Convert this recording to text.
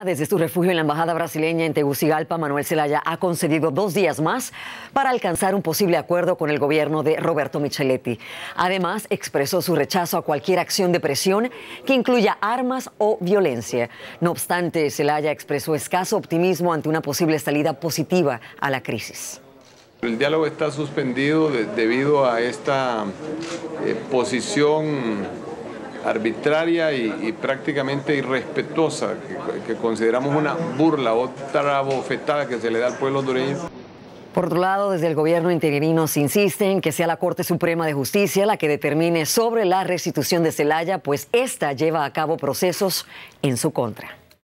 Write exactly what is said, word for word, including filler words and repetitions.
Desde su refugio en la embajada brasileña en Tegucigalpa, Manuel Zelaya ha concedido dos días más para alcanzar un posible acuerdo con el gobierno de Roberto Micheletti. Además, expresó su rechazo a cualquier acción de presión que incluya armas o violencia. No obstante, Zelaya expresó escaso optimismo ante una posible salida positiva a la crisis. El diálogo está suspendido de, debido a esta eh, posición arbitraria y, y prácticamente irrespetuosa, que, que consideramos una burla, otra bofetada que se le da al pueblo hondureño. Por otro lado, desde el gobierno interino se insiste en que sea la Corte Suprema de Justicia la que determine sobre la restitución de Zelaya, pues esta lleva a cabo procesos en su contra.